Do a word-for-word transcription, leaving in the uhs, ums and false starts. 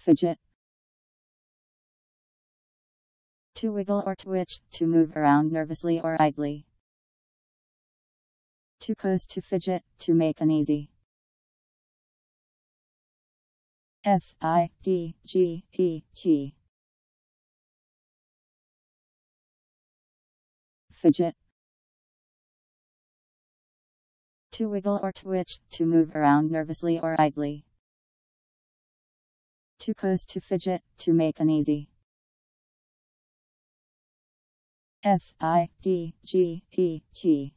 Fidget. To wiggle or twitch, to move around nervously or idly. To coast, to fidget, to make uneasy. F I D G E T. Fidget. To wiggle or twitch, to move around nervously or idly. To coast, to fidget, to make uneasy. F I D G E T.